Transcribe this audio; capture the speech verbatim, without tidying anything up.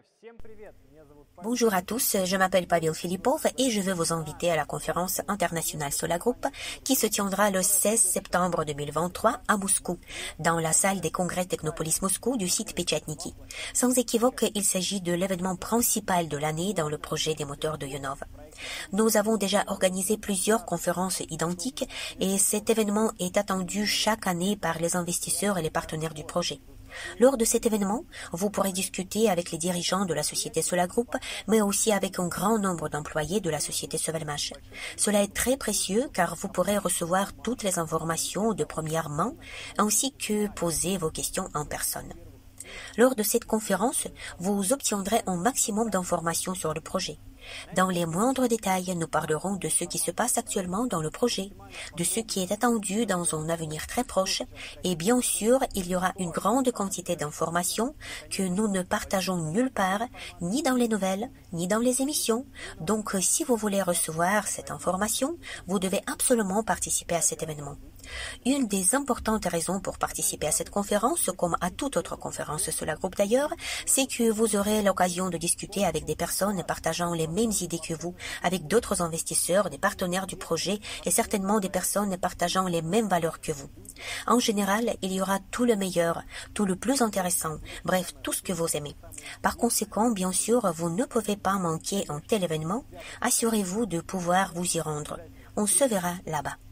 Bonjour à tous, je m'appelle Pavel Filipov et je veux vous inviter à la conférence internationale SolarGroup qui se tiendra le seize septembre deux mille vingt-trois à Moscou, dans la salle des congrès Technopolis Moscou du site Pechatniki. Sans équivoque, il s'agit de l'événement principal de l'année dans le projet des moteurs de Ionov. Nous avons déjà organisé plusieurs conférences identiques et cet événement est attendu chaque année par les investisseurs et les partenaires du projet. Lors de cet événement, vous pourrez discuter avec les dirigeants de la société SolarGroup, mais aussi avec un grand nombre d'employés de la société Sovelmash. Cela est très précieux car vous pourrez recevoir toutes les informations de première main, ainsi que poser vos questions en personne. Lors de cette conférence, vous obtiendrez un maximum d'informations sur le projet. Dans les moindres détails, nous parlerons de ce qui se passe actuellement dans le projet, de ce qui est attendu dans un avenir très proche, et bien sûr, il y aura une grande quantité d'informations que nous ne partageons nulle part, ni dans les nouvelles, ni dans les émissions. Donc, si vous voulez recevoir cette information, vous devez absolument participer à cet événement. Une des importantes raisons pour participer à cette conférence, comme à toute autre conférence sur la groupe d'ailleurs, c'est que vous aurez l'occasion de discuter avec des personnes partageant les mêmes idées que vous, avec d'autres investisseurs, des partenaires du projet et certainement des personnes partageant les mêmes valeurs que vous. En général, il y aura tout le meilleur, tout le plus intéressant, bref, tout ce que vous aimez. Par conséquent, bien sûr, vous ne pouvez pas manquer un tel événement. Assurez-vous de pouvoir vous y rendre. On se verra là-bas.